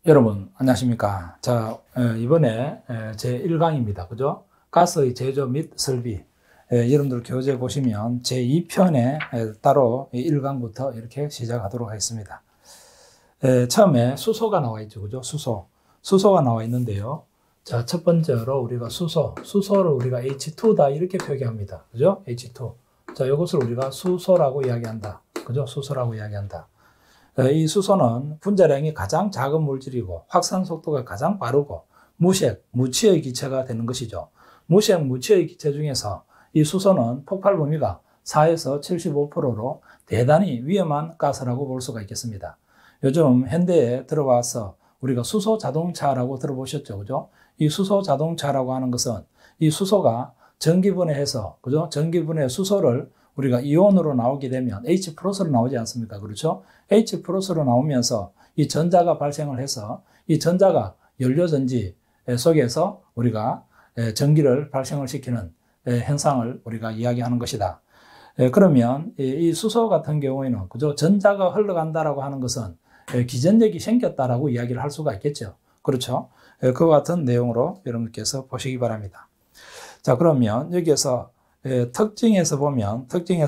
여러분 안녕하십니까. 자, 이번에 제 1강입니다. 그죠? 가스의 제조 및 설비. 여러분들 교재 보시면 제 2편에 따로 1강부터 이렇게 시작하도록 하겠습니다. 처음에 수소가 나와 있죠. 그죠? 수소가 나와 있는데요. 자, 첫 번째로 우리가 수소를 우리가 H2다 이렇게 표기합니다. 그죠? H2. 자, 이것을 우리가 수소라고 이야기한다. 그죠? 수소라고 이야기한다. 이 수소는 분자량이 가장 작은 물질이고 확산 속도가 가장 빠르고 무치의 기체가 되는 것이죠. 무치의 기체 중에서 이 수소는 폭발 범위가 4에서 75%로 대단히 위험한 가스라고 볼 수가 있겠습니다. 요즘 현대에 들어와서 우리가 수소 자동차라고 들어보셨죠. 그죠? 이 수소 자동차라고 하는 것은 이 수소가 전기분해해서, 그죠? 전기분해 수소를 우리가 이온으로 나오게 되면 H+로 나오지 않습니까? 그렇죠? H+로 나오면서 이 전자가 발생을 해서 이 전자가 연료전지 속에서 우리가 전기를 발생을 시키는 현상을 우리가 이야기하는 것이다. 그러면 이 수소 같은 경우에는 그죠? 전자가 흘러간다라고 하는 것은 기전력이 생겼다라고 이야기를 할 수가 있겠죠. 그렇죠? 그와 같은 내용으로 여러분께서 보시기 바랍니다. 자, 그러면 여기에서 특징에서 보면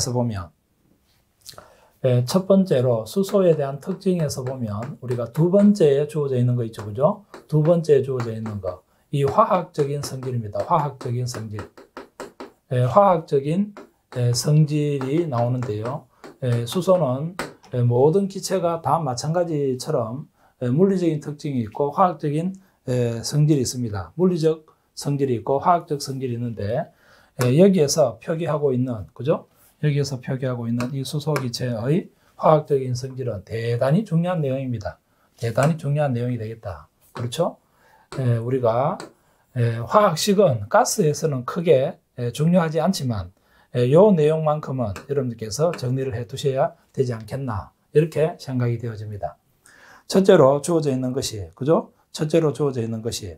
첫 번째로 수소에 대한 특징에서 보면 우리가 두 번째에 주어져 있는 거 있죠. 그죠? 두 번째에 주어져 있는 거. 이 화학적인 성질입니다. 화학적인 성질. 화학적인 성질이 나오는데요. 수소는 모든 기체가 다 마찬가지처럼 물리적인 특징이 있고 화학적인 성질이 있습니다. 물리적 성질이 있고 화학적 성질이 있는데 여기에서 표기하고 있는, 그죠? 여기에서 표기하고 있는 이 수소 기체의 화학적인 성질은 대단히 중요한 내용입니다. 대단히 중요한 내용이 되겠다. 그렇죠? 우리가 화학식은 가스에서는 크게 중요하지 않지만 이 내용만큼은 여러분들께서 정리를 해 두셔야 되지 않겠나 이렇게 생각이 되어집니다. 첫째로 주어져 있는 것이, 그죠? 첫째로 주어져 있는 것이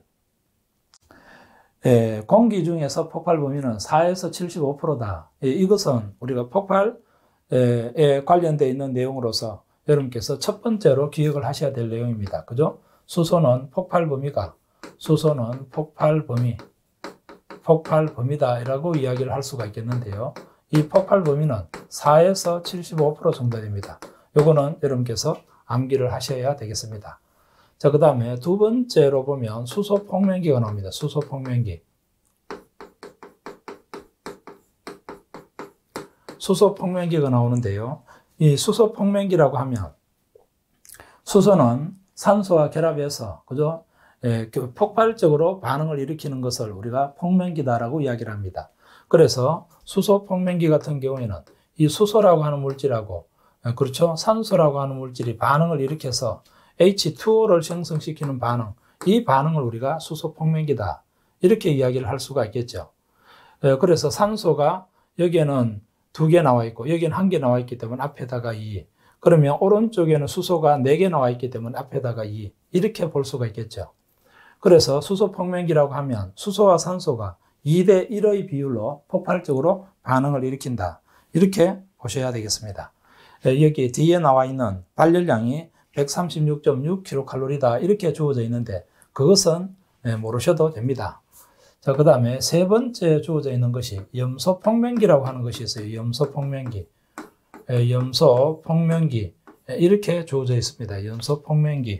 공기 중에서 폭발 범위는 4에서 75%다. 이것은 우리가 폭발에 관련되어 있는 내용으로서 여러분께서 첫 번째로 기억을 하셔야 될 내용입니다. 그죠? 수소는 폭발 범위다라고 이야기를 할 수가 있겠는데요. 이 폭발 범위는 4에서 75% 정도 됩니다. 요거는 여러분께서 암기를 하셔야 되겠습니다. 자, 그 다음에 두 번째로 보면 수소 폭면기가 나옵니다. 수소 폭면기. 수소 폭면기가 나오는데요. 이 수소 폭면기라고 하면 수소는 산소와 결합해서, 그죠? 폭발적으로 반응을 일으키는 것을 우리가 폭면기다라고 이야기를 합니다. 그래서 수소 폭면기 같은 경우에는 이 수소라고 하는 물질하고, 그렇죠? 산소라고 하는 물질이 반응을 일으켜서 H2O를 생성시키는 반응, 이 반응을 우리가 수소 폭면기다 이렇게 이야기를 할 수가 있겠죠. 그래서 산소가 여기에는 2개 나와 있고 여기는 1개 나와 있기 때문에 앞에다가 2. 그러면 오른쪽에는 수소가 4개 나와 있기 때문에 앞에다가 2. 이렇게 볼 수가 있겠죠. 그래서 수소 폭면기라고 하면 수소와 산소가 2대 1의 비율로 폭발적으로 반응을 일으킨다. 이렇게 보셔야 되겠습니다. 여기 뒤에 나와 있는 발열량이 136.6kcal다 이렇게 주어져 있는데 그것은 모르셔도 됩니다. 자, 그 다음에 세 번째 주어져 있는 것이 염소 폭면기라고 하는 것이 있어요. 염소 폭면기 이렇게 주어져 있습니다. 염소 폭면기.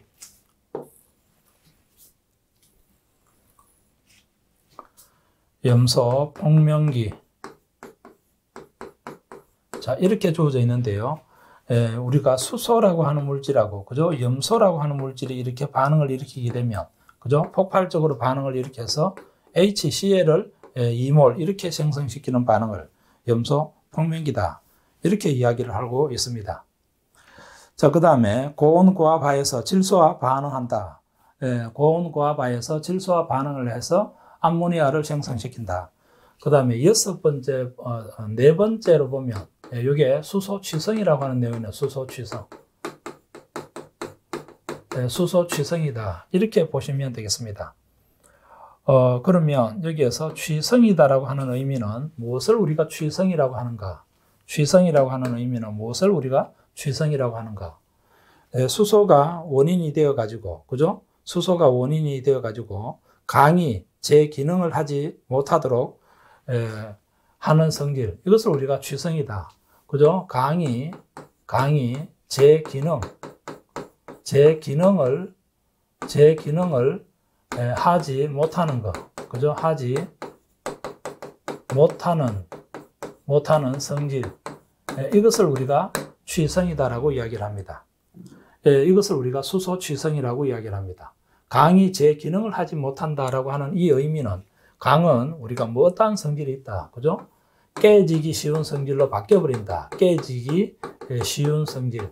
자, 이렇게 주어져 있는데요. 우리가 수소라고 하는 물질하고, 그죠? 염소라고 하는 물질이 이렇게 반응을 일으키게 되면, 그죠? 폭발적으로 반응을 일으켜서 HCl을 2몰 이렇게 생성시키는 반응을 염소 폭면기다. 이렇게 이야기를 하고 있습니다. 자, 그 다음에 고온고압하에서 질소와 반응한다. 고온고압하에서 질소와 반응을 해서 암모니아를 생성시킨다. 그 다음에 네 번째로 보면 이게 수소 취성이라고 하는 내용이네요. 수소 취성이다. 이렇게 보시면 되겠습니다. 그러면 여기에서 취성이다라고 하는 의미는 무엇을 우리가 취성이라고 하는가? 취성이라고 하는 의미는 무엇을 우리가 취성이라고 하는가? 수소가 원인이 되어 가지고, 그죠? 수소가 원인이 되어 가지고 강이 제 기능을 하지 못하도록 하는 성질, 이것을 우리가 취성이다. 그죠? 강이 제 기능을 하지 못하는 것. 그죠? 하지 못하는 성질. 이것을 우리가 취성이다라고 이야기를 합니다. 이것을 우리가 수소 취성이라고 이야기를 합니다. 강이 제 기능을 하지 못한다라고 하는 이 의미는 강은 우리가 뭐 어떠한 성질이 있다. 그죠? 깨지기 쉬운 성질로 바뀌어버린다. 깨지기 쉬운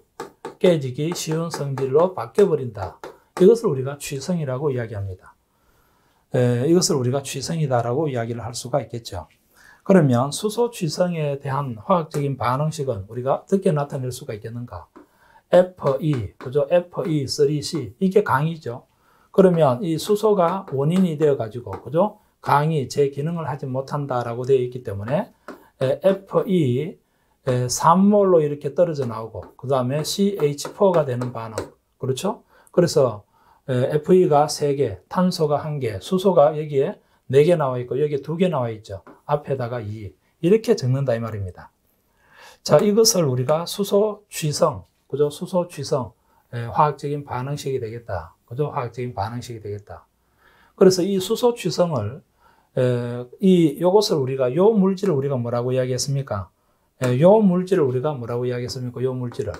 성질로 바뀌어버린다. 이것을 우리가 취성이라고 이야기합니다. 이것을 우리가 취성이다라고 이야기를 할 수가 있겠죠. 그러면 수소 취성에 대한 화학적인 반응식은 우리가 어떻게 나타낼 수가 있겠는가? Fe, 그죠? Fe3C, 이게 강이죠. 그러면 이 수소가 원인이 되어가지고, 그죠? 강이 제 기능을 하지 못한다라고 되어 있기 때문에, Fe 3몰로 이렇게 떨어져 나오고, 그 다음에 CH4가 되는 반응. 그렇죠? 그래서, Fe가 3개, 탄소가 1개, 수소가 여기에 4개 나와 있고, 여기에 2개 나와 있죠. 앞에다가 2. 이렇게 적는다, 이 말입니다. 자, 이것을 우리가 수소 취성, 그죠? 수소 취성, 화학적인 반응식이 되겠다. 그죠? 화학적인 반응식이 되겠다. 그래서 이 수소 취성을, 요것을 우리가, 요 물질을 우리가 뭐라고 이야기했습니까? 요 물질을 우리가 뭐라고 이야기했습니까? 요 물질을,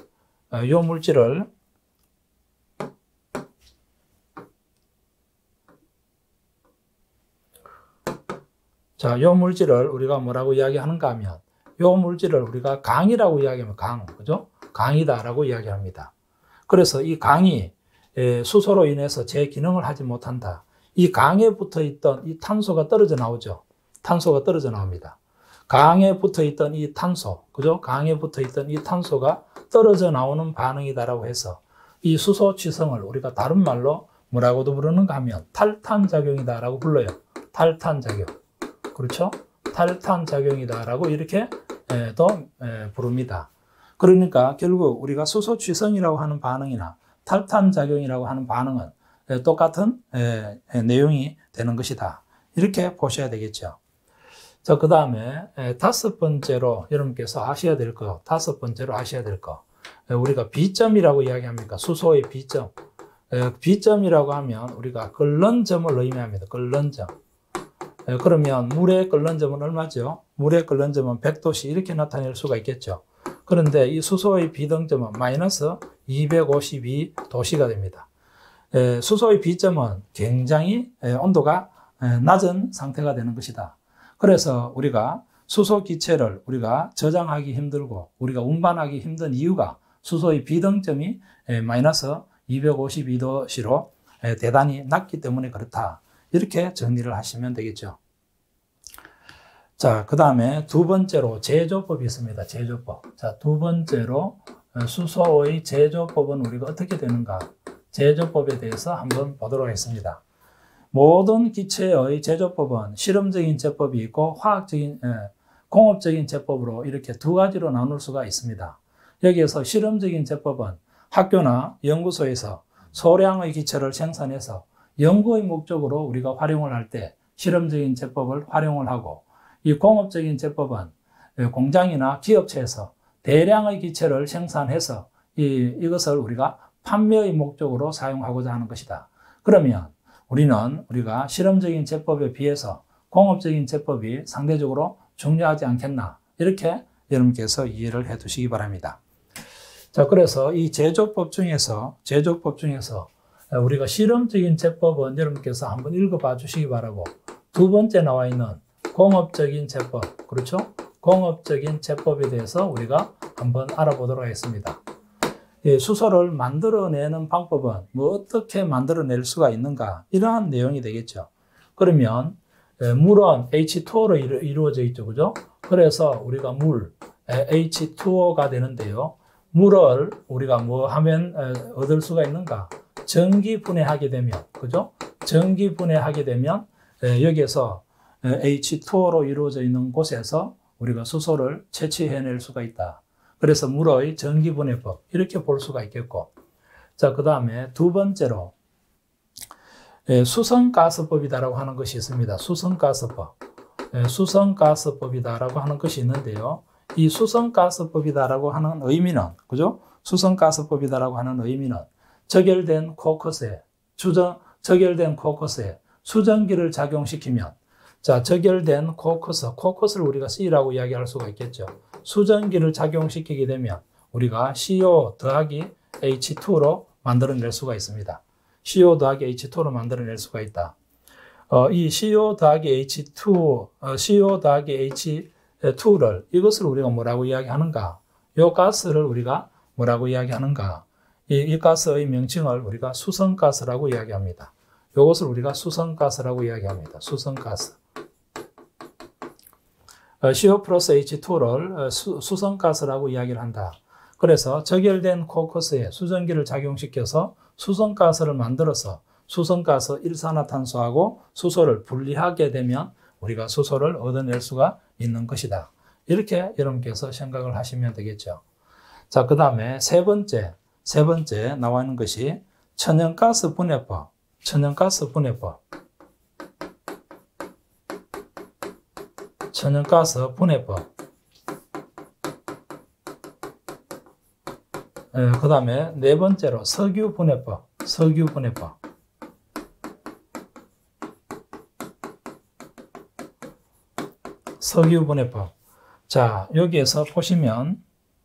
자, 요 물질을 우리가 뭐라고 이야기하는가 하면, 요 물질을 우리가 강이라고 이야기하면 그죠? 강이다라고 이야기합니다. 그래서 이 강이 수소로 인해서 제 기능을 하지 못한다. 이 강에 붙어 있던 이 탄소가 떨어져 나오죠. 탄소가 떨어져 나옵니다. 강에 붙어 있던 이 탄소, 그죠? 강에 붙어 있던 이 탄소가 떨어져 나오는 반응이다라고 해서 이 수소 취성을 우리가 다른 말로 뭐라고도 부르는가 하면 탈탄작용이다라고 불러요. 탈탄작용. 그렇죠? 탈탄작용이다라고 이렇게 또 부릅니다. 그러니까 결국 우리가 수소 취성이라고 하는 반응이나 탈탄작용이라고 하는 반응은 똑같은 내용이 되는 것이다. 이렇게 보셔야 되겠죠. 자, 그 다음에 5번째로 여러분께서 아셔야 될 거, 5번째로 아셔야 될 거. 우리가 B점이라고 이야기합니까? 수소의 B점. B점이라고 하면 우리가 끓는 점을 의미합니다. 끓는 점. 그러면 물의 끓는 점은 얼마죠? 물의 끓는 점은 100도씨 이렇게 나타낼 수가 있겠죠. 그런데 이 수소의 비등점은 마이너스 252도씨가 됩니다. 수소의 B점은 굉장히 온도가 낮은 상태가 되는 것이다. 그래서 우리가 수소 기체를 우리가 저장하기 힘들고 우리가 운반하기 힘든 이유가 수소의 비등점이 마이너스 252도씨로 대단히 낮기 때문에 그렇다. 이렇게 정리를 하시면 되겠죠. 자, 그 다음에 두 번째로 제조법이 있습니다. 제조법. 자, 두 번째로 수소의 제조법은 우리가 어떻게 되는가? 제조법에 대해서 한번 보도록 하겠습니다. 모든 기체의 제조법은 실험적인 제법이 있고 공업적인 제법으로 이렇게 두 가지로 나눌 수가 있습니다. 여기에서 실험적인 제법은 학교나 연구소에서 소량의 기체를 생산해서 연구의 목적으로 우리가 활용을 할 때 실험적인 제법을 활용을 하고, 이 공업적인 제법은 공장이나 기업체에서 대량의 기체를 생산해서 이것을 우리가 판매의 목적으로 사용하고자 하는 것이다. 그러면 우리가 실험적인 제법에 비해서 공업적인 제법이 상대적으로 중요하지 않겠나, 이렇게 여러분께서 이해를 해 두시기 바랍니다. 자, 그래서 이 제조법 중에서 우리가 실험적인 제법은 여러분께서 한번 읽어봐 주시기 바라고, 두 번째 나와 있는 공업적인 제법, 그렇죠? 공업적인 제법에 대해서 우리가 한번 알아보도록 하겠습니다. 수소를 만들어내는 방법은 어떻게 만들어낼 수가 있는가, 이러한 내용이 되겠죠. 그러면 물은 H2O로 이루어져 있죠, 그죠? 그래서 우리가 물, H2O가 되는데요. 물을 우리가 뭐 하면 얻을 수가 있는가? 전기 분해하게 되면, 그죠? 전기 분해하게 되면 여기에서 H2O로 이루어져 있는 곳에서 우리가 수소를 채취해낼 수가 있다. 그래서 물의 전기 분해법, 이렇게 볼 수가 있겠고. 자, 그 다음에 두 번째로 수성가스법이다라고 하는 것이 있습니다. 수성가스법. 수성가스법이다라고 하는 것이 있는데요. 이 수성가스법이다라고 하는 의미는, 그죠? 수성가스법이다라고 하는 의미는 적열된 코커스에, 적열된 코커스에 수증기를 작용시키면, 자, 적열된 코커스를 우리가 C라고 이야기할 수가 있겠죠. 수증기를 작용시키게 되면 우리가 CO 더하기 H2로 만들어낼 수가 있습니다. CO 더하기 H2로 만들어낼 수가 있다. 이 CO 더하기 H2, CO 더하기 H2를, 이것을 우리가 뭐라고 이야기하는가? 이 가스를 우리가 뭐라고 이야기하는가? 이 가스의 명칭을 우리가 수성가스라고 이야기합니다. 이것을 우리가 수성가스라고 이야기합니다. 수성가스. CO 플러스 H2를 수성가스라고 이야기를 한다. 그래서 적열된 코커스에 수증기를 작용시켜서 수성가스를 만들어서 수성가스 일산화탄소하고 수소를 분리하게 되면 우리가 수소를 얻어낼 수가 있는 것이다. 이렇게 여러분께서 생각을 하시면 되겠죠. 자, 그 다음에 세 번째 나와 있는 것이 천연가스 분해법. 천연가스 분해법. 천연가스 분해법. 그 다음에 네 번째로 석유 분해법. 석유 분해법. 석유 분해법. 자, 여기에서 보시면,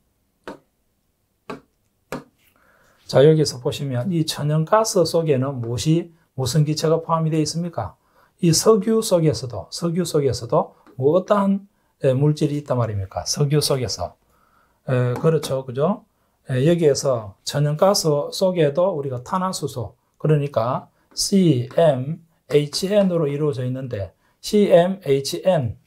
이 천연가스 속에는 무슨 기체가 포함이 되어 있습니까? 이 석유 속에서도 뭐 어떠한 물질이 있단 말입니까? 석유 속에서. 그렇죠. 그죠? 여기에서 천연가스 속에도 우리가 탄화수소, 그러니까 CmHn으로 이루어져 있는데, CmHn,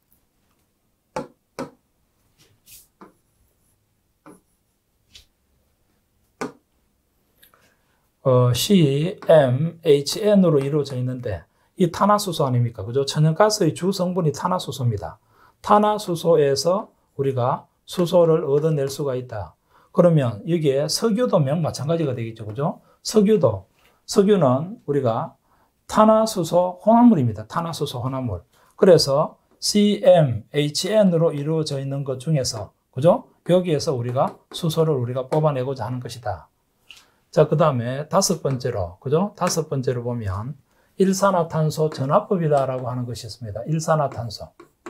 CmHn으로 이루어져 있는데, 이 탄화수소 아닙니까? 그죠? 천연가스의 주 성분이 탄화수소입니다. 탄화수소에서 우리가 수소를 얻어낼 수가 있다. 그러면 여기에 석유도 마찬가지가 되겠죠. 그죠? 석유는 우리가 탄화수소 혼합물입니다. 탄화수소 혼합물. 그래서 CmHn으로 이루어져 있는 것 중에서, 그죠? 여기에서 우리가 수소를 우리가 뽑아내고자 하는 것이다. 자, 그 다음에 다섯 번째로, 그죠? 다섯 번째로 보면 일산화탄소 전화법이다라고 하는 것이 있습니다. 일산화탄소.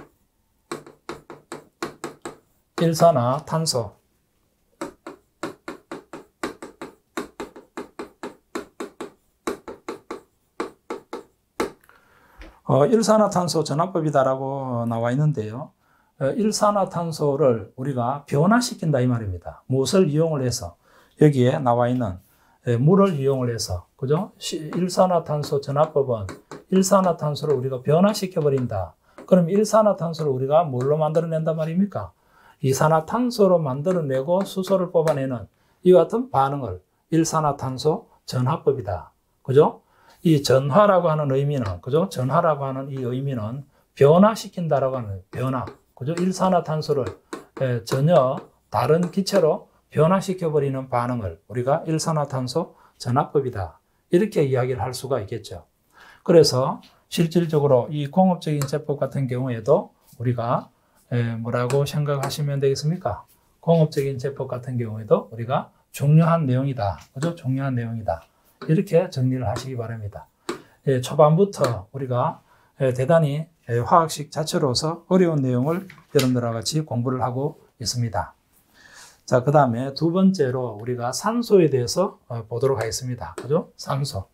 일산화탄소 전화법이다라고 나와 있는데요. 일산화탄소를 우리가 변화시킨다 이 말입니다. 무엇을 이용을 해서? 여기에 나와 있는 물을 이용을 해서, 그죠? 일산화탄소 전화법은 일산화탄소를 우리가 변화시켜버린다. 그럼 일산화탄소를 우리가 뭘로 만들어낸단 말입니까? 이산화탄소로 만들어내고 수소를 뽑아내는 이와 같은 반응을 일산화탄소 전화법이다. 그죠? 이 전화라고 하는 의미는, 그죠? 전화라고 하는 이 의미는 변화시킨다라고 하는 변화. 그죠? 일산화탄소를 전혀 다른 기체로 변화시켜버리는 반응을 우리가 일산화탄소 전화법이다. 이렇게 이야기를 할 수가 있겠죠. 그래서 실질적으로 이 공업적인 제법 같은 경우에도 우리가 뭐라고 생각하시면 되겠습니까? 공업적인 제법 같은 경우에도 우리가 중요한 내용이다. 그죠? 중요한 내용이다. 이렇게 정리를 하시기 바랍니다. 초반부터 우리가 대단히 화학식 자체로서 어려운 내용을 여러분들과 같이 공부를 하고 있습니다. 자, 그 다음에 두 번째로 우리가 산소에 대해서 보도록 하겠습니다. 그죠? 산소.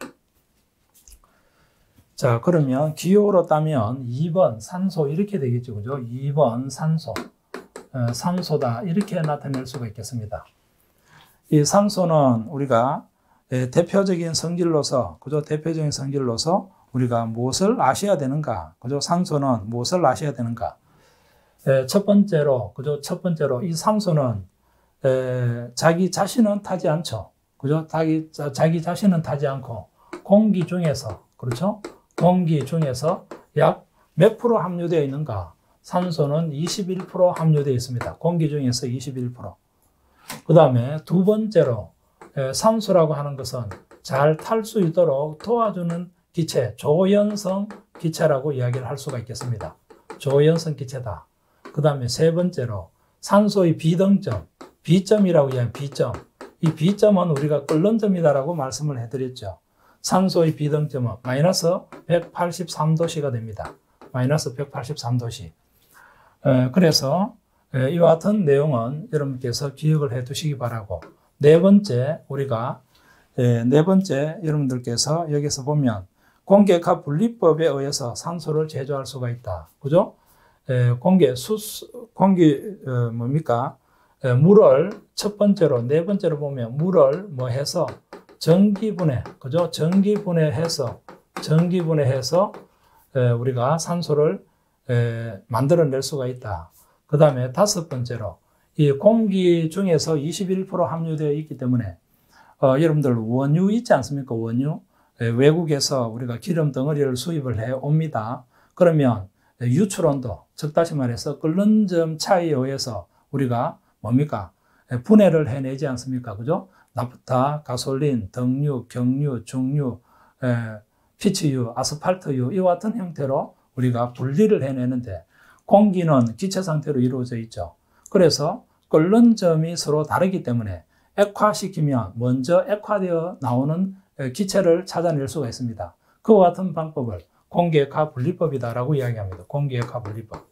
자, 그러면 기호로 따면 2번 산소 이렇게 되겠죠. 그죠? 2번 산소. 산소다. 이렇게 나타낼 수가 있겠습니다. 이 산소는 우리가 대표적인 성질로서, 그죠? 대표적인 성질로서 우리가 무엇을 아셔야 되는가? 그죠? 산소는 무엇을 아셔야 되는가? 첫 번째로, 그죠? 첫 번째로 이 산소는 자기 자신은 타지 않죠. 그죠? 자기 자신은 타지 않고 공기 중에서, 그렇죠? 공기 중에서 약 몇 프로 함유되어 있는가? 산소는 21% 함유되어 있습니다. 공기 중에서 21%. 그 다음에 두 번째로 산소라고 하는 것은 잘 탈 수 있도록 도와주는 기체, 조연성 기체라고 이야기를 할 수가 있겠습니다. 조연성 기체다. 그 다음에 세 번째로 산소의 비등점, B점이라고 이야기하는 B점. 이 B점은 우리가 끓는 점이다라고 말씀을 해드렸죠. 산소의 비등점은 마이너스 183도씨가 됩니다. 마이너스 183도씨. 그래서 이와 같은 내용은 여러분께서 기억을 해 두시기 바라고, 네 번째 여러분들께서 여기서 보면 공기액화 분리법에 의해서 산소를 제조할 수가 있다. 그죠? 물을 첫 번째로, 네 번째로 보면 물을 뭐 해서 전기분해, 그죠? 전기분해해서 우리가 산소를 만들어낼 수가 있다. 그 다음에 다섯 번째로 이 공기 중에서 21% 함유되어 있기 때문에 여러분들 원유 있지 않습니까? 원유. 외국에서 우리가 기름 덩어리를 수입을 해 옵니다. 그러면 유출온도, 즉 다시 말해서 끓는 점 차이에 의해서 우리가 분해를 해내지 않습니까? 그죠? 나프타, 가솔린, 등유, 경유, 중유, 피치유, 아스팔트유 이와 같은 형태로 우리가 분리를 해내는데, 공기는 기체 상태로 이루어져 있죠. 그래서 끓는 점이 서로 다르기 때문에 액화시키면 먼저 액화되어 나오는 기체를 찾아낼 수가 있습니다. 그와 같은 방법을 공기액화 분리법이다라고 이야기합니다. 공기액화 분리법.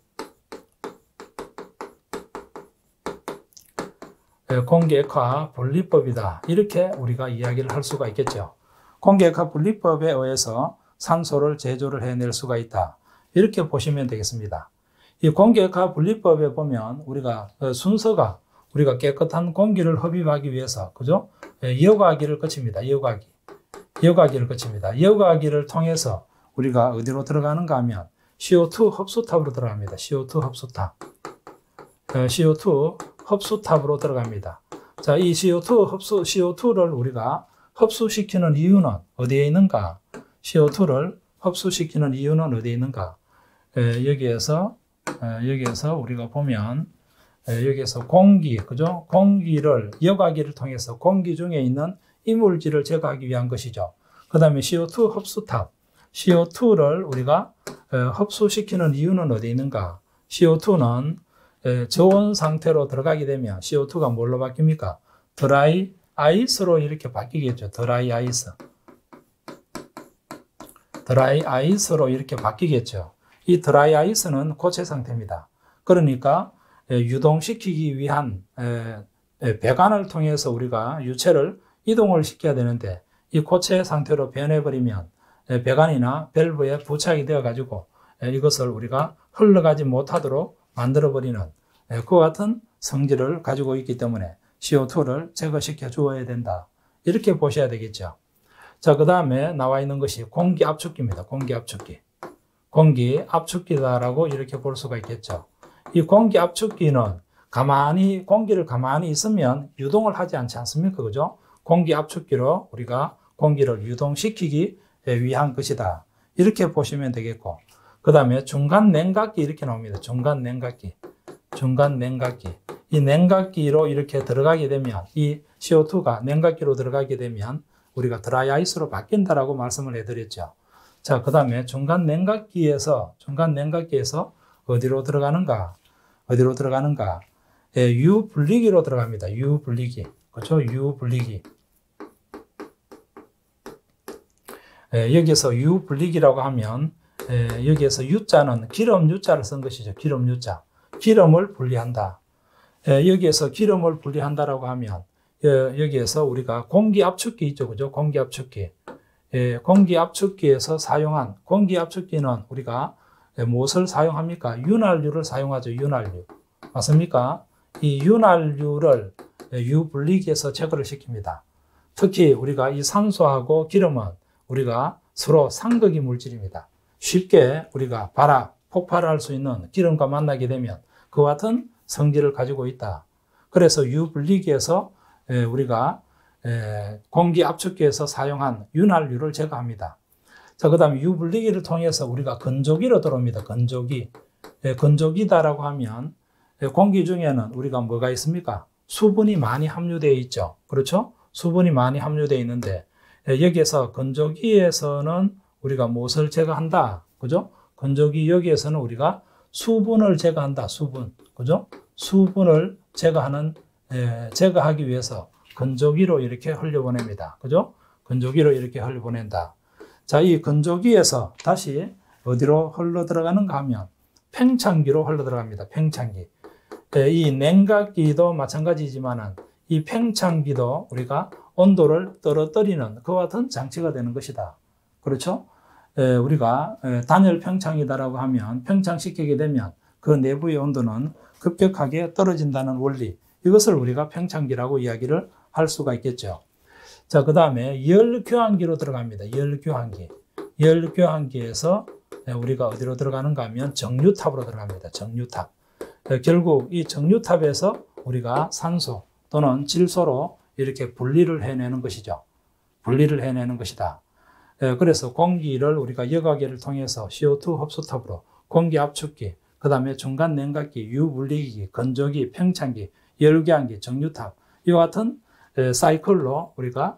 공기액화 분리법이다. 이렇게 우리가 이야기를 할 수가 있겠죠. 공기액화 분리법에 의해서 산소를 제조를 해낼 수가 있다. 이렇게 보시면 되겠습니다. 이 공기액화 분리법에 보면 우리가 순서가 우리가 깨끗한 공기를 흡입하기 위해서, 그죠? 여과기를 거칩니다. 여과기를 거칩니다. 여과기를 통해서 우리가 어디로 들어가는가 하면 CO2 흡수탑으로 들어갑니다. CO2 흡수탑. CO2 흡수탑으로 들어갑니다. 자, 이 CO2를 우리가 흡수시키는 이유는 어디에 있는가? CO2를 흡수시키는 이유는 어디에 있는가? 여기에서 우리가 보면 여기에서 공기, 그죠? 공기를 여과기를 통해서 공기 중에 있는 이물질을 제거하기 위한 것이죠. 그 다음에 CO2 흡수탑, CO2를 우리가 흡수시키는 이유는 어디 있는가? CO2는 저온 상태로 들어가게 되면 CO2가 뭘로 바뀝니까? 드라이 아이스로 이렇게 바뀌겠죠. 드라이 아이스로 이렇게 바뀌겠죠. 이 드라이 아이스는 고체 상태입니다. 그러니까 유동시키기 위한 배관을 통해서 우리가 유체를 이동을 시켜야 되는데, 이 고체 상태로 변해버리면 배관이나 밸브에 부착이 되어 가지고 이것을 우리가 흘러가지 못하도록 만들어버리는 그와 같은 성질을 가지고 있기 때문에 CO2를 제거시켜 주어야 된다. 이렇게 보셔야 되겠죠. 자, 그 다음에 나와 있는 것이 공기압축기입니다. 공기압축기다라고 이렇게 볼 수가 있겠죠. 이 공기압축기는 공기를 가만히 있으면 유동을 하지 않지 않습니까? 그죠? 공기압축기로 우리가 공기를 유동시키기 위한 것이다. 이렇게 보시면 되겠고, 그 다음에 중간 냉각기 이렇게 나옵니다. 중간 냉각기. 이 냉각기로 이렇게 들어가게 되면, 이 CO2가 냉각기로 들어가게 되면 우리가 드라이 아이스로 바뀐다라고 말씀을 해드렸죠. 자, 그 다음에 중간 냉각기에서 어디로 들어가는가? 유분리기로 들어갑니다. 유분리기. 그렇죠? 유분리기. 여기서 유분리기라고 하면 여기에서 U자는 기름 U자를 쓴 것이죠. 기름 U자. 기름을 분리한다. 여기에서 기름을 분리한다라고 하면 여기에서 우리가 공기압축기 있죠. 그죠? 공기압축기. 공기압축기에서 사용한 공기압축기는 우리가 무엇을 사용합니까? 윤활유를 사용하죠. 윤활유. 맞습니까? 이 윤활유를 유분리기에서 제거를 시킵니다. 특히 우리가 이 산소하고 기름은 우리가 서로 상극이 물질입니다. 쉽게 우리가 폭발할 수 있는 기름과 만나게 되면 그와 같은 성질을 가지고 있다. 그래서 유분리기에서 우리가 공기압축기에서 사용한 윤활유를 제거합니다. 자, 그 다음에 유분리기를 통해서 우리가 건조기로 들어옵니다. 건조기다라고 하면 공기 중에는 우리가 뭐가 있습니까? 수분이 많이 함유되어 있죠. 그렇죠? 수분이 많이 함유되어 있는데 여기에서 건조기에서는 우리가 무엇을 제거한다. 그죠? 건조기 여기에서는 우리가 수분을 제거한다. 수분. 그죠? 수분을 제거하기 위해서 건조기로 이렇게 흘려보냅니다. 그죠? 건조기로 이렇게 흘려보낸다. 자, 이 건조기에서 다시 어디로 흘러 들어가는가 하면 팽창기로 흘러 들어갑니다. 팽창기. 이 냉각기도 마찬가지지만은 이 팽창기도 우리가 온도를 떨어뜨리는 그와 같은 장치가 되는 것이다. 그렇죠? 우리가 단열 팽창이다라고 하면 팽창시키게 되면 그 내부의 온도는 급격하게 떨어진다는 원리. 이것을 우리가 팽창기라고 이야기를 할 수가 있겠죠. 자, 그 다음에 열교환기로 들어갑니다. 열교환기. 열교환기에서 우리가 어디로 들어가는가 하면 정류탑으로 들어갑니다. 정류탑. 결국 이 정류탑에서 우리가 산소 또는 질소로 이렇게 분리를 해내는 것이죠. 분리를 해내는 것이다. 그래서 공기를 우리가 여과기를 통해서 CO2 흡수탑으로 공기 압축기, 그 다음에 중간 냉각기, 유분리기기, 건조기, 팽창기, 열교환기, 정류탑 이와 같은 사이클로 우리가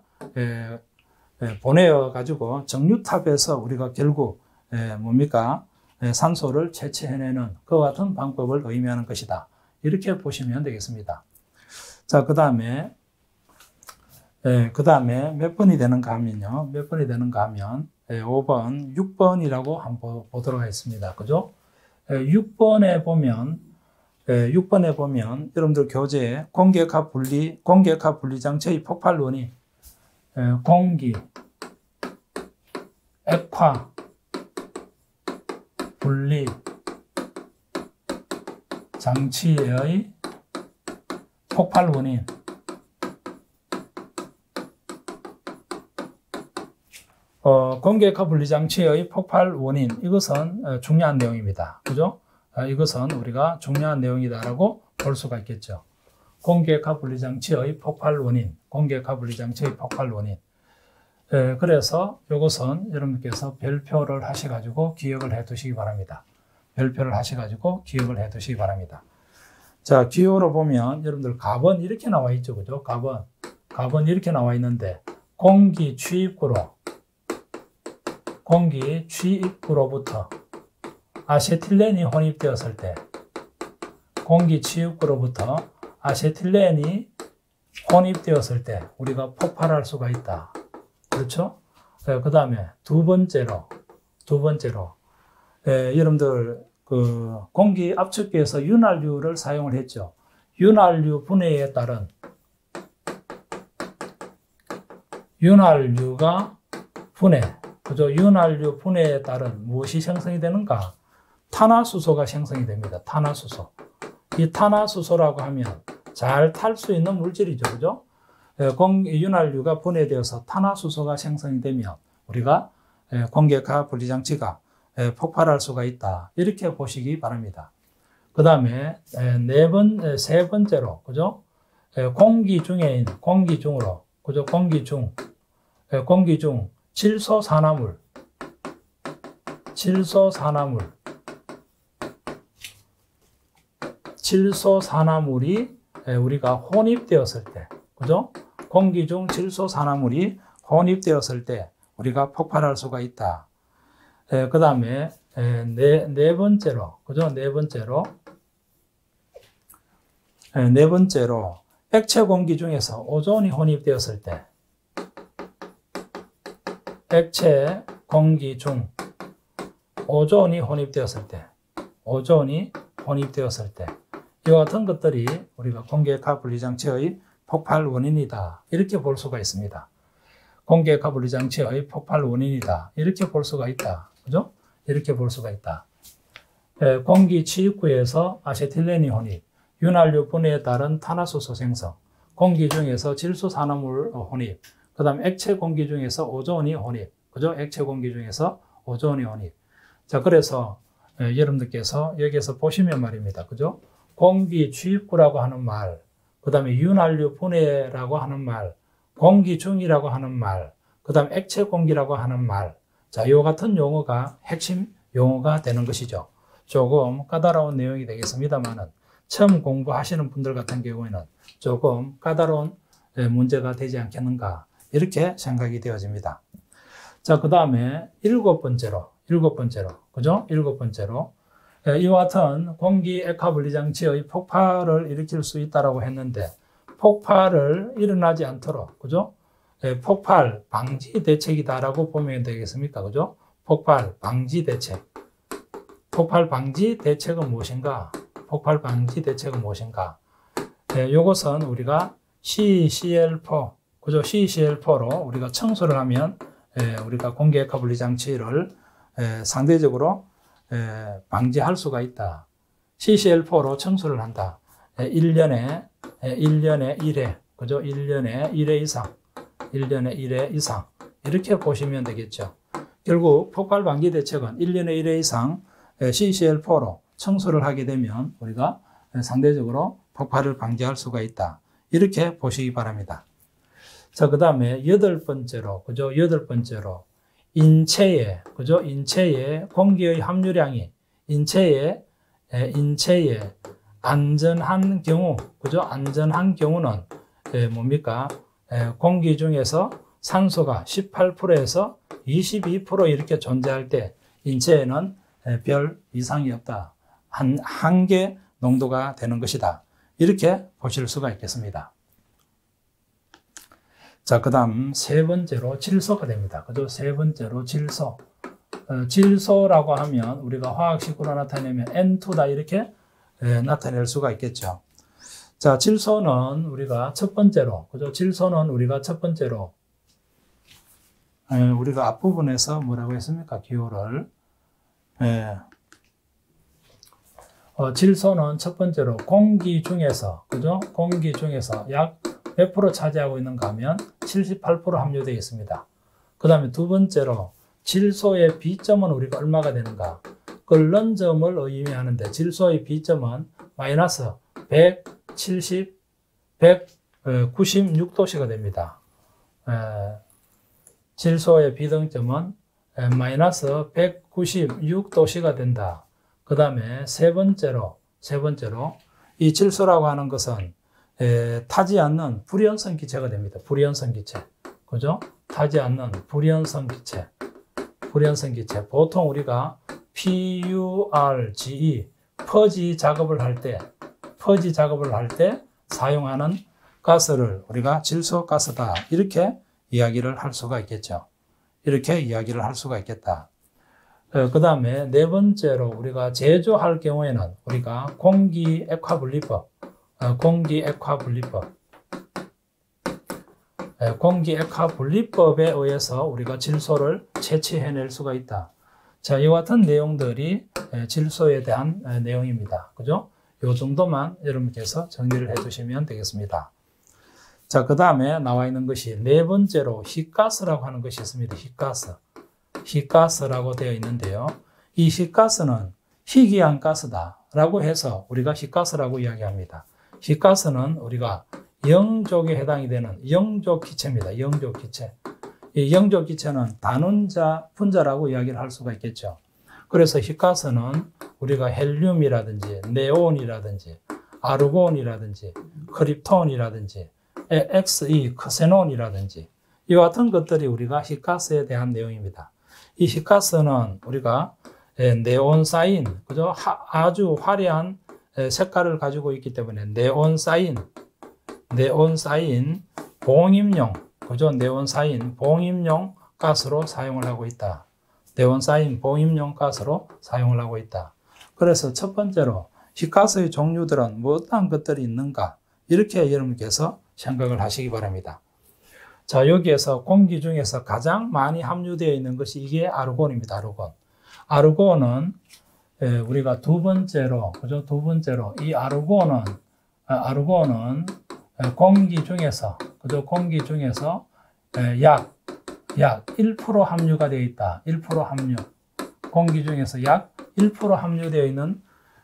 보내어 가지고 정류탑에서 우리가 결국 뭡니까? 산소를 채취해내는 그와 같은 방법을 의미하는 것이다. 이렇게 보시면 되겠습니다. 자, 그 다음에 몇 번이 되는가 하면요. 몇 번이 되는가 하면 5번, 6번이라고 한번 보도록 하겠습니다. 그죠? 6번에 보면 여러분들 교재에 공기역학 분리 장치의 폭발 원인, 공기, 액화, 분리 장치의 폭발 원인. 공기역학 분리 장치의 폭발 원인. 이것은 중요한 내용입니다. 그죠? 이것은 우리가 중요한 내용이다라고 볼 수가 있겠죠. 공기역학 분리 장치의 폭발 원인. 공기역학 분리 장치의 폭발 원인. 그래서 이것은 여러분께서 별표를 하셔가지고 기억을 해 두시기 바랍니다. 별표를 하셔가지고 기억을 해 두시기 바랍니다. 자, 기호로 보면 여러분들 갑은 이렇게 나와 있죠. 그죠? 갑은 이렇게 나와 있는데 공기 취입구로부터 아세틸렌이 혼입되었을 때 공기 취입구로부터 아세틸렌이 혼입되었을 때 우리가 폭발할 수가 있다. 그렇죠? 그 다음에 두 번째로 여러분들 그 공기 압축기에서 윤활유를 사용을 했죠. 윤활유 분해에 따른 윤활유가 분해, 그죠? 윤활유 분해에 따른 무엇이 생성이 되는가? 탄화수소가 생성이 됩니다. 탄화수소. 이 탄화수소라고 하면 잘 탈 수 있는 물질이죠. 그죠? 윤활유가 분해되어서 탄화수소가 생성이 되면 우리가 공기역학 분리장치가 폭발할 수가 있다. 이렇게 보시기 바랍니다. 그 다음에 세 번째로, 그죠? 공기 중으로, 그죠? 공기 중, 질소산화물이 우리가 혼입되었을 때, 그죠? 공기 중 질소산화물이 혼입되었을 때 우리가 폭발할 수가 있다. 그 다음에 네 번째로, 그죠? 네 번째로 액체 공기 중에서 오존이 혼입되었을 때, 액체 공기 중 오존이 혼입되었을 때, 이와 같은 것들이 우리가 공기역학 분리장치의 폭발 원인이다. 이렇게 볼 수가 있습니다. 공기역학 분리장치의 폭발 원인이다. 이렇게 볼 수가 있다. 그죠? 이렇게 볼 수가 있다. 공기 취입구에서 아세틸렌이 혼입, 윤활유 분해에 따른 탄화수소 생성, 공기 중에서 질소산화물 혼입, 그 다음 액체 공기 중에서 오존이 혼입, 그죠? 액체 공기 중에서 오존이 혼입. 자, 그래서 여러분들께서 여기에서 보시면 말입니다. 그죠? 공기 취입구라고 하는 말, 그 다음에 윤활유 분해라고 하는 말, 공기 중이라고 하는 말, 그 다음 액체 공기라고 하는 말. 자, 이와 같은 용어가 핵심 용어가 되는 것이죠. 조금 까다로운 내용이 되겠습니다만은 처음 공부하시는 분들 같은 경우에는 조금 까다로운 문제가 되지 않겠는가 이렇게 생각이 되어집니다. 자, 그 다음에 일곱 번째로, 그죠? 일곱 번째로, 이와 같은 공기 액화 분리 장치의 폭발을 일으킬 수 있다라고 했는데, 폭발을 일어나지 않도록, 그죠? 폭발 방지 대책이다라고 보면 되겠습니까? 그죠? 폭발 방지 대책. 폭발 방지 대책은 무엇인가? 폭발 방지 대책은 무엇인가? 요것은 우리가 CCL4, 그죠? CCL4로 우리가 청소를 하면, 우리가 공기 액화 분리 장치를 상대적으로 방지할 수가 있다. CCL4로 청소를 한다. 1년에 1회, 그죠? 1년에 1회 이상, 1년에 1회 이상. 이렇게 보시면 되겠죠. 결국 폭발 방지 대책은 1년에 1회 이상 CCL4로 청소를 하게 되면 우리가 상대적으로 폭발을 방지할 수가 있다. 이렇게 보시기 바랍니다. 자, 그 다음에 여덟 번째로, 그죠? 여덟 번째로, 인체에, 그죠? 인체에 공기의 함유량이 인체에 안전한 경우, 그죠? 안전한 경우는 뭡니까? 공기 중에서 산소가 18%에서 22% 이렇게 존재할 때 인체에는 별 이상이 없다. 한계 농도가 되는 것이다. 이렇게 보실 수가 있겠습니다. 자, 그 다음 세 번째로 질소가 됩니다. 그죠? 세 번째로 질소. 질소라고 하면 우리가 화학식으로 나타내면 N2다 이렇게 나타낼 수가 있겠죠. 자, 질소는 우리가 첫 번째로, 그죠? 질소는 우리가 첫 번째로, 우리가 앞부분에서 뭐라고 했습니까? 기호를. 질소는 첫 번째로 공기 중에서, 그죠? 공기 중에서 약 몇 프로 차지하고 있는가 하면 78% 함유되어 있습니다. 그 다음에 두 번째로 질소의 B점은 우리가 얼마가 되는가? 끓는 점을 의미하는데 질소의 B점은 마이너스 196도씨가 됩니다. 질소의 비등점은 마이너스 196도씨가 된다. 그 다음에 세 번째로 이 질소라고 하는 것은 타지 않는 불연성 기체가 됩니다. 불연성 기체. 그죠? 타지 않는 불연성 기체. 보통 우리가 PURGE, 퍼지 작업을 할 때 사용하는 가스를 우리가 질소 가스다. 이렇게 이야기를 할 수가 있겠죠. 이렇게 이야기를 할 수가 있겠다. 그 다음에 네 번째로 우리가 제조할 경우에는 우리가 공기 액화 분리법, 공기 액화 분리법에 의해서 우리가 질소를 채취해낼 수가 있다. 자, 이와 같은 내용들이 질소에 대한 내용입니다. 그죠? 요 정도만 여러분께서 정리를 해주시면 되겠습니다. 자, 그 다음에 나와 있는 것이 네 번째로 희가스라고 하는 것이 있습니다. 희가스라고 되어 있는데요. 이 희가스는 희귀한 가스다라고 해서 우리가 희가스라고 이야기합니다. 희가스는 우리가 영족에 해당이 되는 영족 기체입니다. 영족 기체. 이 영족 기체는 단원자, 분자라고 이야기를 할 수가 있겠죠. 그래서 희가스는 우리가 헬륨이라든지 네온이라든지 아르곤이라든지 크립톤이라든지 XE, 크세논이라든지 이와 같은 것들이 우리가 희가스에 대한 내용입니다. 이 희가스는 우리가 네온사인, 그죠? 아주 화려한 색깔을 가지고 있기 때문에 네온사인 봉임용, 그죠? 네온사인 봉임용 가스로 사용을 하고 있다. 네온사인 봉임용 가스로 사용을 하고 있다. 그래서 첫 번째로 희가스의 종류들은 뭐 어떠한 것들이 있는가? 이렇게 여러분께서 생각을 하시기 바랍니다. 자, 여기에서 공기 중에서 가장 많이 함유되어 있는 것이 이게 아르곤입니다. 아르곤은 우리가 두 번째로, 그죠? 두 번째로 이 아르곤은 공기 중에서, 그죠? 공기 중에서 약 1% 함유가 되어 있다. 1% 함유. 공기 중에서 약 1% 함유되어 있는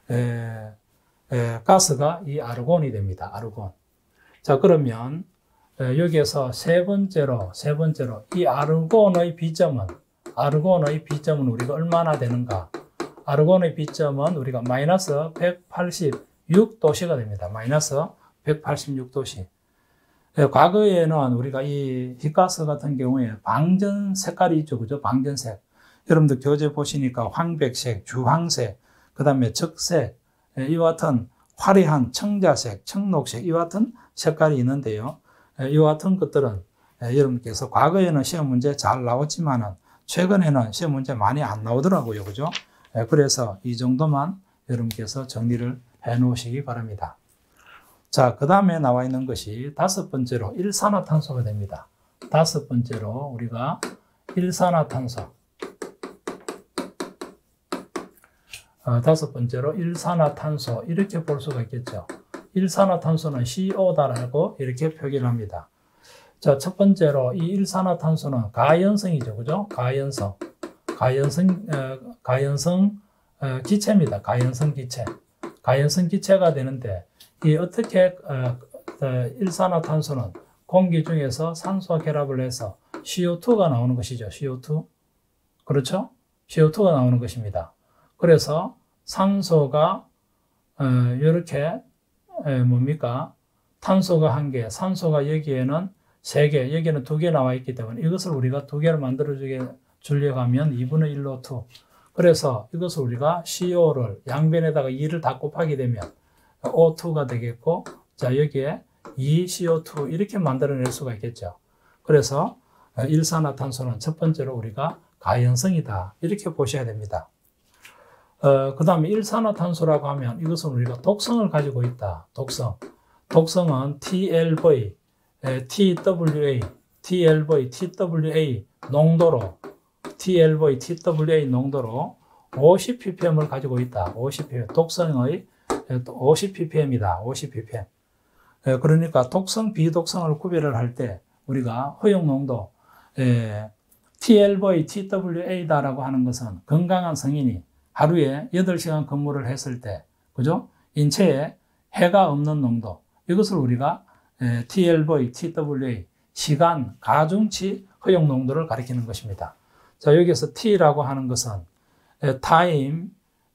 가스가 이 아르곤이 됩니다. 아르곤. 자, 그러면 여기에서 세 번째로 이 아르곤의 B점은 우리가 얼마나 되는가? 아르곤의 B점은 우리가 마이너스 186도씨가 됩니다. 마이너스 186도씨. 과거에는 우리가 이 희가스 같은 경우에 방전 색깔이 있죠. 그죠? 방전색. 여러분들 교재 보시니까 황백색, 주황색, 그 다음에 적색, 이와 같은 화려한 청자색, 청록색, 이와 같은 색깔이 있는데요. 이와 같은 것들은 여러분께서 과거에는 시험 문제 잘 나왔지만은 최근에는 시험 문제 많이 안 나오더라고요. 그죠? 그래서 이 정도만 여러분께서 정리를 해 놓으시기 바랍니다. 자, 그 다음에 나와 있는 것이 다섯 번째로 일산화탄소가 됩니다. 다섯 번째로 우리가 일산화탄소. 다섯 번째로 일산화탄소 이렇게 볼 수가 있겠죠. 일산화탄소는 CO다라고 이렇게 표기를 합니다. 자, 첫 번째로 이 일산화탄소는 가연성이죠. 그죠? 가연성 기체입니다. 가연성 기체. 가연성 기체가 되는데 이 어떻게 일산화탄소는 공기 중에서 산소와 결합을 해서 CO2가 나오는 것이죠. CO2. 그렇죠? CO2가 나오는 것입니다. 그래서 산소가 이렇게 뭡니까? 탄소가 1개, 산소가 여기에는 3개, 여기는 2개 나와 있기 때문에 이것을 우리가 2개를 만들어 주려고 하면 2분의 1로 2. 그래서 이것을 우리가 CO를 양변에다가 2를 다 곱하게 되면 O2가 되겠고, 자, 여기에 2CO2 이렇게 만들어낼 수가 있겠죠. 그래서 일산화탄소는 첫 번째로 우리가 가연성이다. 이렇게 보셔야 됩니다. 그 다음에 일산화탄소라고 하면 이것은 우리가 독성을 가지고 있다. 독성은 TLV, TWA, TWA 농도로 50ppm을 가지고 있다. 50ppm. 독성의 50ppm이다. 50ppm. 그러니까 독성, 비독성을 구별을 할 때 우리가 허용 농도 TLV, TWA다라고 하는 것은 건강한 성인이 하루에 8시간 근무를 했을 때, 그죠? 인체에 해가 없는 농도. 이것을 우리가 TLV, TWA, 시간, 가중치 허용 농도를 가리키는 것입니다. 자, 여기서 T라고 하는 것은 time,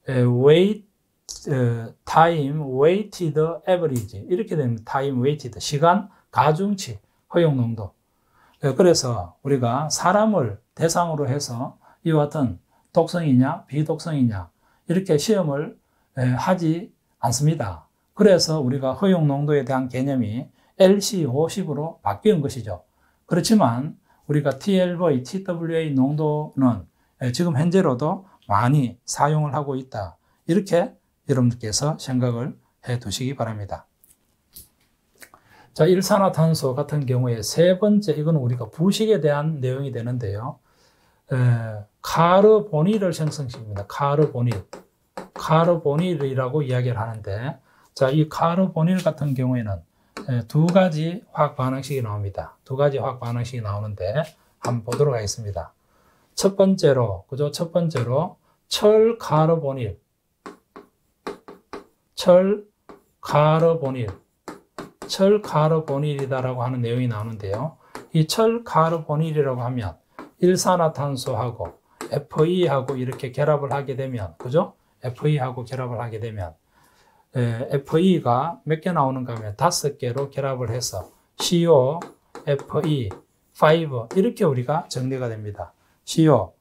weighted average. 이렇게 됩니다. time weighted. 시간, 가중치 허용 농도. 그래서 우리가 사람을 대상으로 해서 이와 같은 독성이냐, 비독성이냐, 이렇게 시험을 하지 않습니다. 그래서 우리가 허용 농도에 대한 개념이 LC50으로 바뀐 것이죠. 그렇지만 우리가 TLV, TWA 농도는 지금 현재로도 많이 사용을 하고 있다. 이렇게 여러분들께서 생각을 해 두시기 바랍니다. 자, 일산화탄소 같은 경우에 세 번째, 이건 우리가 부식에 대한 내용이 되는데요. 카르보닐을 생성시킵니다. 카르보닐이라고 이야기를 하는데, 자, 이 카르보닐 같은 경우에는 두 가지 화학 반응식이 나옵니다. 두 가지 화학 반응식이 나오는데 한번 보도록 하겠습니다. 첫 번째로, 그죠? 첫 번째로 철카르보닐이다라고 하는 내용이 나오는데요. 이 철카르보닐이라고 하면 일산화탄소하고 FE하고 이렇게 결합을 하게 되면, 그죠? FE하고 결합을 하게 되면, FE가 몇 개 나오는가 하면 5개로 결합을 해서 CO, FE, 5 이렇게 우리가 정리가 됩니다. CO,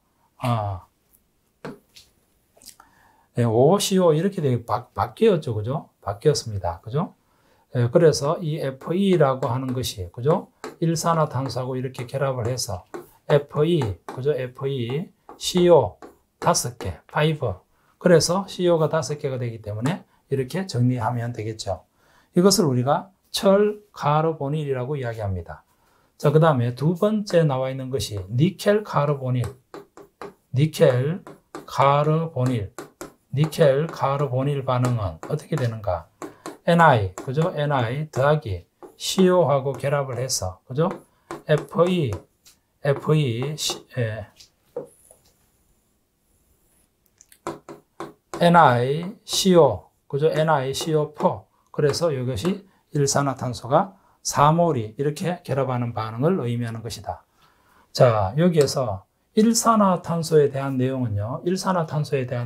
OCO 이렇게 되게 바뀌었죠, 그죠? 바뀌었습니다, 그죠? 그래서 이 FE라고 하는 것이, 그죠? 일산화탄소하고 이렇게 결합을 해서 FE, 그죠? FE, CO 5개, 5. 그래서 CO가 5개가 되기 때문에 이렇게 정리하면 되겠죠. 이것을 우리가 철카르보닐이라고 이야기합니다. 자, 그 다음에 두 번째 나와 있는 것이 니켈카르보닐 반응은 어떻게 되는가? Ni, 그죠? Ni 더하기 CO하고 결합을 해서, 그죠? NiCO, 그죠? NiCO4. 그래서 이것이 일산화탄소가 4몰이 이렇게 결합하는 반응을 의미하는 것이다. 자, 여기에서 일산화탄소에 대한 내용은요.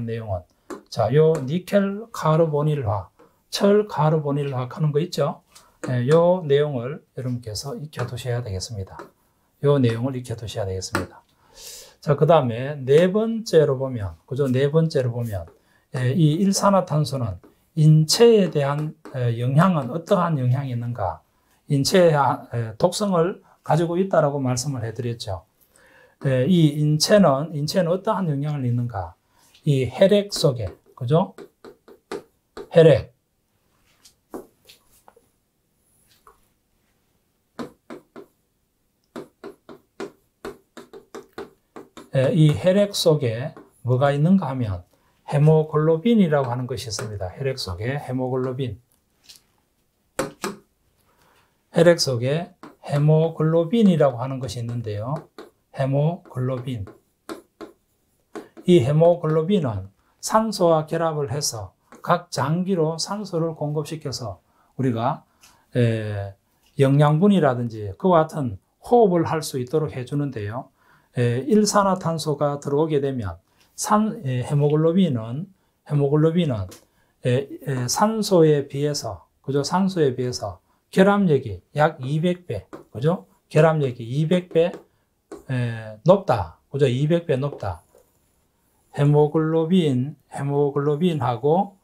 자, 요 니켈 카르보닐화, 철 카르보닐화 하는 거 있죠? 요 내용을 여러분께서 익혀두셔야 되겠습니다. 요 내용을 익혀두셔야 되겠습니다. 자, 그 다음에 네 번째로 보면, 그죠? 네 번째로 보면, 이 일산화탄소는 인체에 대한 영향은 어떠한 영향이 있는가? 인체의 독성을 가지고 있다라고 말씀을 해드렸죠. 이 인체는 어떠한 영향을 있는가? 이 혈액 속에, 그죠? 혈액. 이 혈액 속에 뭐가 있는가 하면 헤모글로빈이라고 하는 것이 있습니다. 혈액 속에 헤모글로빈. 혈액 속에 헤모글로빈이라고 하는 것이 있는데요. 헤모글로빈. 이 헤모글로빈은 산소와 결합을 해서 각 장기로 산소를 공급시켜서 우리가 영양분이라든지 그와 같은 호흡을 할 수 있도록 해주는데요. 일산화탄소가 들어오게 되면 헤모글로빈은 산소에 비해서, 그죠? 산소에 비해서 결합력이 약 200배, 그죠? 결합력이 200배 높다, 그죠? 200배 높다. 헤모글로빈하고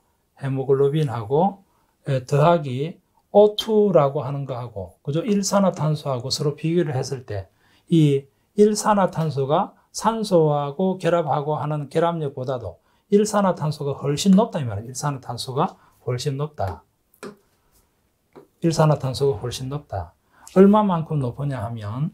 더하기 O2라고 하는 거하고, 그죠? 일산화탄소하고 서로 비교를 했을 때 이 일산화탄소가 산소하고 결합하고 하는 결합력보다도 일산화탄소가 훨씬 높다 이 말이에요. 일산화탄소가 훨씬 높다. 얼마만큼 높으냐 하면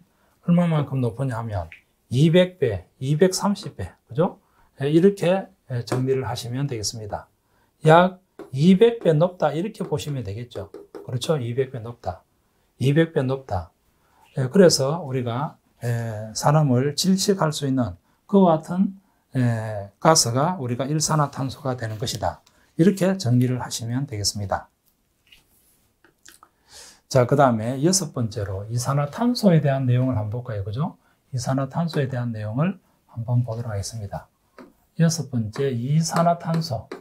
200배, 230배, 그죠? 이렇게 정리를 하시면 되겠습니다. 약 200배 높다 이렇게 보시면 되겠죠. 그렇죠? 200배 높다. 그래서 우리가 사람을 질식할 수 있는 그와 같은 가스가 우리가 일산화탄소가 되는 것이다. 이렇게 정리를 하시면 되겠습니다. 자, 그 다음에 여섯 번째로 이산화탄소에 대한 내용을 한번 볼까요? 그죠? 이산화탄소에 대한 내용을 한번 보도록 하겠습니다. 여섯 번째, 이산화탄소.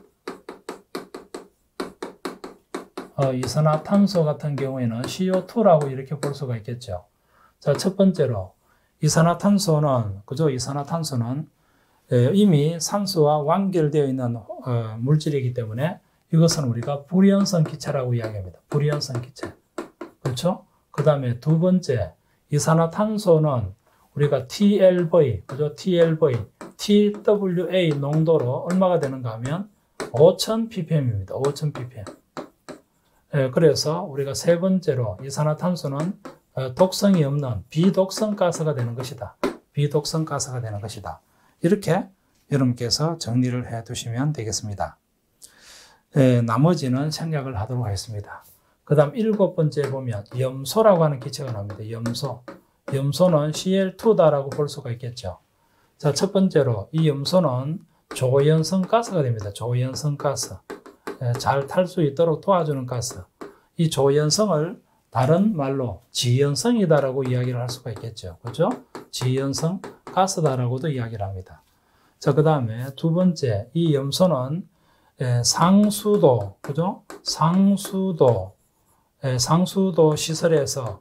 이산화탄소 같은 경우에는 CO2라고 이렇게 볼 수가 있겠죠. 자, 첫 번째로 이산화탄소는 이미 산소와 완결되어 있는 물질이기 때문에 이것은 우리가 불이온성 기체라고 이야기합니다. 불이온성 기체. 그렇죠? 그 다음에 두 번째, 이산화탄소는 우리가 TLV, 그죠? TWA 농도로 얼마가 되는가 하면 5000ppm입니다. 5000ppm. 그래서 우리가 세 번째로 이산화탄소는 독성이 없는 비독성 가스가 되는 것이다. 이렇게 여러분께서 정리를 해 두시면 되겠습니다. 나머지는 생략을 하도록 하겠습니다. 그 다음 일곱 번째 보면 염소라고 하는 기체가 나옵니다. 염소는 Cl2다라고 볼 수가 있겠죠. 자, 첫 번째로 이 염소는 조연성 가스가 됩니다. 조연성 가스. 잘 탈 수 있도록 도와주는 가스. 이 조연성을 다른 말로 지연성이다라고 이야기를 할 수가 있겠죠. 그렇죠? 지연성 가스다라고도 이야기를 합니다. 자, 그 다음에 두 번째, 이 염소는 상수도, 그죠? 상수도 시설에서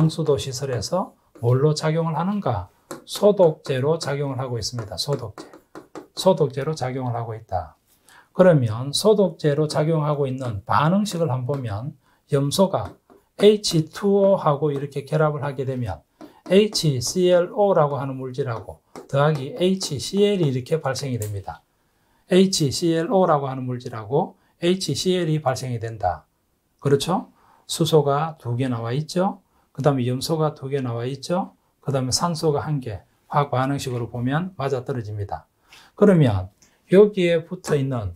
뭘로 작용을 하는가? 소독제로 작용을 하고 있습니다. 소독제로 작용을 하고 있다. 그러면 소독제로 작용하고 있는 반응식을 한번 보면 염소가 H2O하고 이렇게 결합을 하게 되면 HClO라고 하는 물질하고 더하기 HCl이 이렇게 발생이 됩니다. HClO라고 하는 물질하고 HCl이 발생이 된다. 그렇죠? 수소가 2개 나와 있죠. 그 다음에 염소가 2개 나와 있죠. 그 다음에 산소가 1개. 화학 반응식으로 보면 맞아떨어집니다. 그러면 여기에 붙어 있는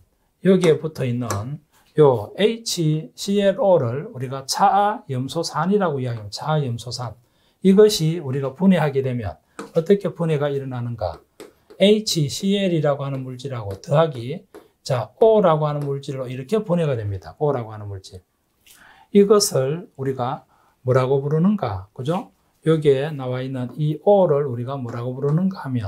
요 HClO를 우리가 차염소산이라고 이야기합니다. 차염소산. 이것이 우리가 분해하게 되면 어떻게 분해가 일어나는가? HCl이라고 하는 물질하고 더하기 O라고 하는 물질로 이렇게 분해가 됩니다. O라고 하는 물질. 이것을 우리가 뭐라고 부르는가? 그죠? 여기에 나와 있는 이 O를 우리가 뭐라고 부르는가 하면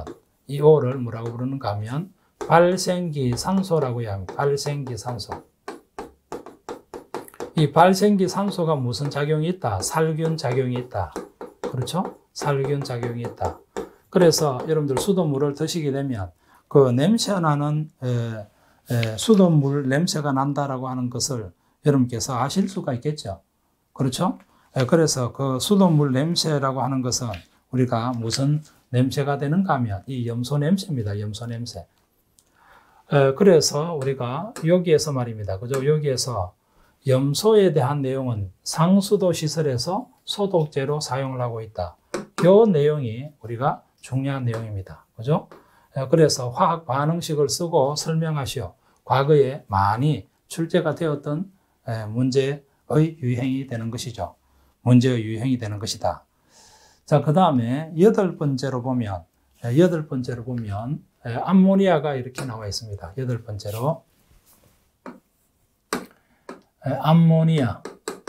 발생기산소라고 이야기합니다. 발생기산소. 이 발생기 산소가 무슨 작용이 있다? 살균 작용이 있다. 그렇죠? 살균 작용이 있다. 그래서 여러분들 수돗물을 드시게 되면 그 냄새 나는 수돗물 냄새가 난다라고 하는 것을 여러분께서 아실 수가 있겠죠. 그렇죠? 그래서 그 수돗물 냄새라고 하는 것은 우리가 무슨 냄새가 되는가 하면 이 염소 냄새입니다. 염소 냄새. 그래서 우리가 여기에서 말입니다. 그죠? 여기에서 염소에 대한 내용은 상수도 시설에서 소독제로 사용을 하고 있다. 이 내용이 우리가 중요한 내용입니다. 그죠? 그래서 화학 반응식을 쓰고 설명하시오. 과거에 많이 출제가 되었던 문제의 유형이 되는 것이죠. 문제의 유형이 되는 것이다. 자, 그 다음에 여덟 번째로 보면 암모니아가 이렇게 나와 있습니다. 여덟 번째로 암모니아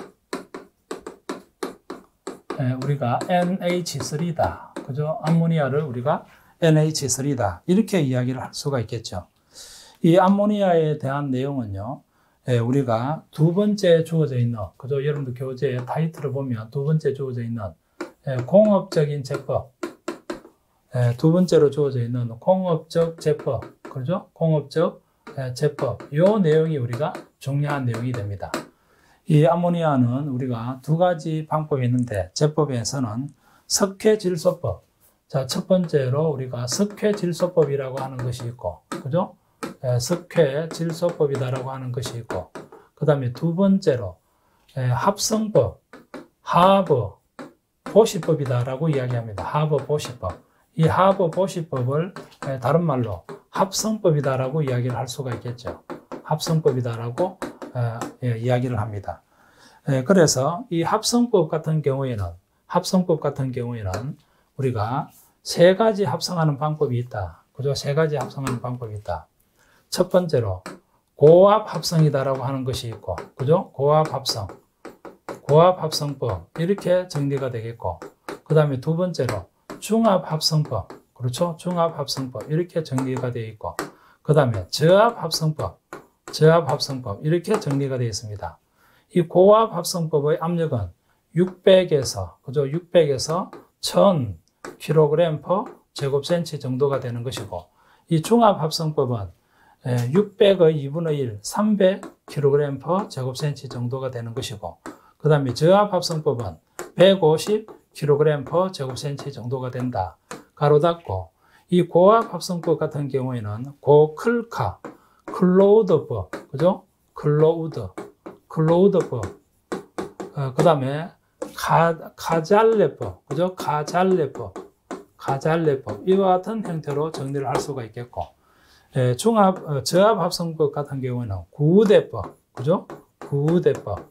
우리가 NH3다. 그죠? 암모니아를 우리가 NH3다. 이렇게 이야기를 할 수가 있겠죠. 이 암모니아에 대한 내용은요, 우리가 두 번째 주어져 있는, 그죠? 여러분들 교재의 타이틀을 보면 두 번째 주어져 있는 공업적인 제법, 두 번째로 주어져 있는 공업적 제법, 그죠? 공업적 제법, 이 내용이 우리가 중요한 내용이 됩니다. 이 암모니아는 우리가 두 가지 방법이 있는데, 제법에서는 석회질소법. 자, 첫 번째로 우리가 석회질소법이라고 하는 것이 있고, 그죠? 석회질소법이다라고 하는 것이 있고, 그 다음에 두 번째로 합성법, 하버 보시법이다라고 이야기합니다. 하버 보시법. 이 하버 보시법을 다른 말로 합성법이다라고 이야기를 할 수가 있겠죠. 합성법이다라고 이야기를 합니다. 그래서 이 합성법 같은 경우에는 우리가 세 가지 합성하는 방법이 있다. 그죠? 세 가지 합성하는 방법이 있다. 첫 번째로 고압 합성이다라고 하는 것이 있고, 그죠? 고압 합성법 이렇게 정리가 되겠고, 그 다음에 두 번째로 중압 합성법, 그렇죠? 중압 합성법 이렇게 정리가 되어 있고, 그 다음에 저압 합성법 이렇게 정리가 되어 있습니다. 이 고압 합성법의 압력은 600에서 1000 kg/제곱센치 정도가 되는 것이고, 이 중압 합성법은 600의 2분의 1, 300 kg/제곱센치 정도가 되는 것이고, 그 다음에 저압 합성법은 150 kg/제곱센치 정도가 된다. 가로 닫고, 이 고압 합성법 같은 경우에는 고클카, 클로우드법, 그죠? 클로우드법. 그 다음에 카잘레법, 그죠? 카잘레법. 이와 같은 형태로 정리를 할 수가 있겠고, 저압 합성법 같은 경우에는 구우대법, 그죠? 구우대법.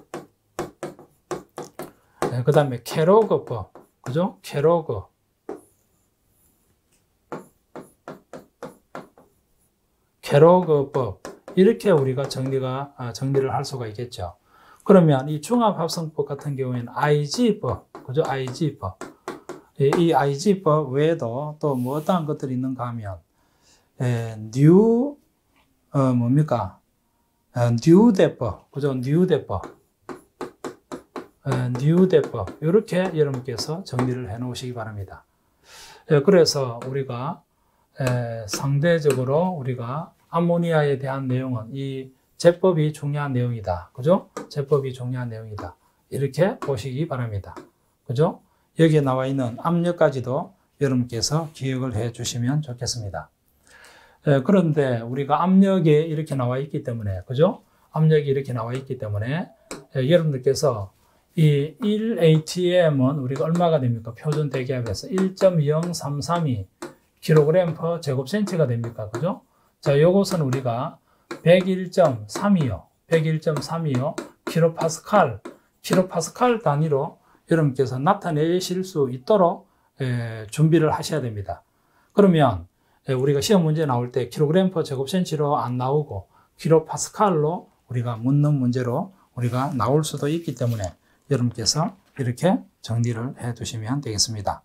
그 다음에 캐로그법, 그죠? 캐로그법. 이렇게 우리가 정리를 할 수가 있겠죠. 그러면 이 중압합성법 같은 경우에는 IG법, 그죠? IG법. 이 IG법 외에도 또 뭐 어떠한 것들이 있는가 하면, 뉴대법, 그죠? 뉴대법. 이렇게 여러분께서 정리를 해 놓으시기 바랍니다. 그래서 우리가 상대적으로 우리가 암모니아에 대한 내용은 이 제법이 중요한 내용이다. 그죠? 제법이 중요한 내용이다. 이렇게 보시기 바랍니다. 그죠? 여기에 나와 있는 압력까지도 여러분께서 기억을 해 주시면 좋겠습니다. 그런데 우리가 압력이 이렇게 나와 있기 때문에, 그죠? 압력이 이렇게 나와 있기 때문에 여러분들께서 이 1atm은 우리가 얼마가 됩니까? 표준 대기압에서 1.0332 kg/제곱센치가 됩니까? 그죠? 자, 요것은 우리가 101.325 킬로파스칼 단위로 여러분께서 나타내실 수 있도록 준비를 하셔야 됩니다. 그러면 우리가 시험 문제 나올 때 kg/제곱센치로 안 나오고 킬로파스칼로 우리가 묻는 문제로 우리가 나올 수도 있기 때문에 여러분께서 이렇게 정리를 해 두시면 되겠습니다.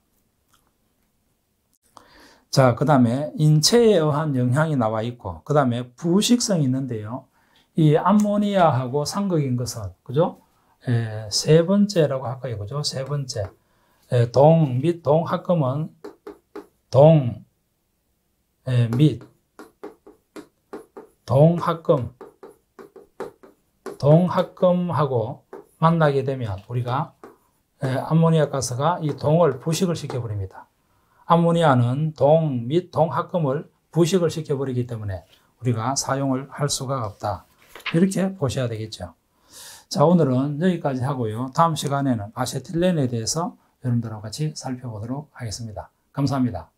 자, 그 다음에 인체에 의한 영향이 나와 있고, 그 다음에 부식성이 있는데요. 이 암모니아하고 상극인 것은, 그죠? 세 번째라고 할까요? 그죠? 세 번째. 동 및 동합금은 동 및 동합금하고 만나게 되면 우리가 암모니아 가스가 이 동을 부식을 시켜버립니다. 암모니아는 동 및 동합금을 부식을 시켜버리기 때문에 우리가 사용을 할 수가 없다. 이렇게 보셔야 되겠죠. 자, 오늘은 여기까지 하고요. 다음 시간에는 아세틸렌에 대해서 여러분들하고 같이 살펴보도록 하겠습니다. 감사합니다.